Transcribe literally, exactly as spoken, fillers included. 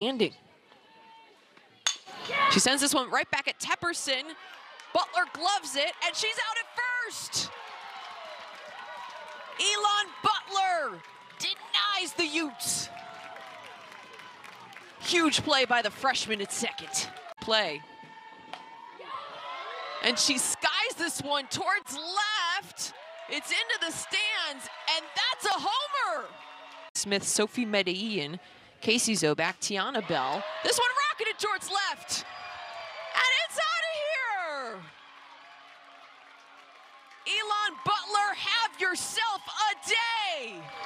Ending. She sends this one right back at Tepperson. Butler gloves it, and she's out at first. Elon Butler denies the Utes. Huge play by the freshman at second. Play. And she skies this one towards left. It's into the stands, and that's a homer. Smith, Sophie Medellin, Casey Zobak, Tiana Bell. This one rocketed towards left. And it's out of here. Elon Butler, have yourself a day.